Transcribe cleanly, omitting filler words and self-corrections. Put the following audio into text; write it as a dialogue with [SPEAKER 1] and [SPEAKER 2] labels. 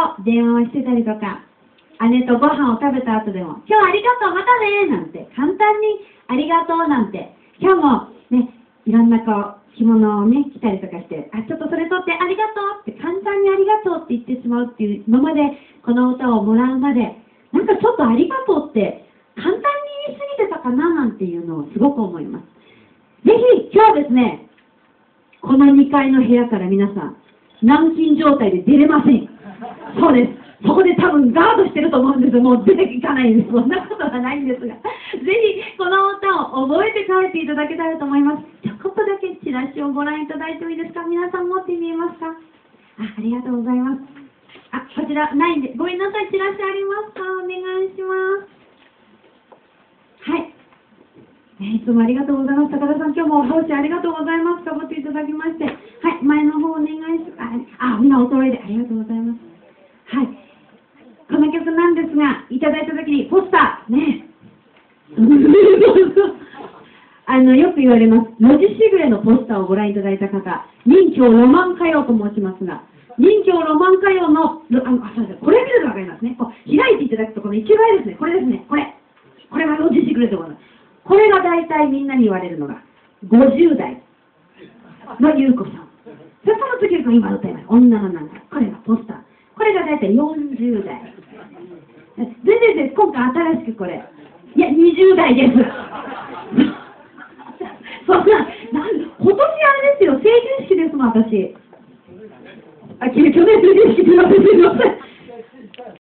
[SPEAKER 1] 電話をしてたりとか、姉とご飯を食べた後でも、今日ありがとう、またねなんて、簡単にありがとうなんて、今日もね、いろんな着物をね、着たりとかして、ちょっとそれ取ってありがとうって、簡単にありがとうって言ってしまうっていう、今までこの歌をもらうまで、なんかちょっとありがとうって簡単に言い過ぎてたかななんていうのをすごく思います。ぜひ今日ですね、この2階の部屋から皆さん、軟禁状態で出れません。そうです。そこで多分ガードしてると思うんですよ。もう出ていかないんです。そんなことはないんですが。ぜひこの歌を覚えて帰っていただけたらと思います。ちょこっとだけチラシをご覧いただいてもいいですか？皆さん持ってみえますか？ありがとうございます。こちらないんで、ごめんなさい。チラシありますか？お願いします。はい。いつもありがとうございます。高田さん、今日も帽子ありがとうございます。かぶっていただきまして。はい、前の方お願いします。みんなお揃いでありがとうございます。はい。この曲なんですが、いただいたときに、ポスター、ね。よく言われます。ロジシグレのポスターをご覧いただいた方、任侠ロマン歌謡と申しますが、任侠ロマン歌謡の、これ見るとわかりますね。開いていただくと、この一番ですね。これですね。これがロジシグレということです。これが大体みんなに言われるのが、50代の優子さん。その次が今歌います。女のなんか。これがポスター。これが大体40代。全然今回新しくこれ。いや、20代です。そんな、今年あれですよ、成人式ですもん、私。去年成人式って言われてすみません。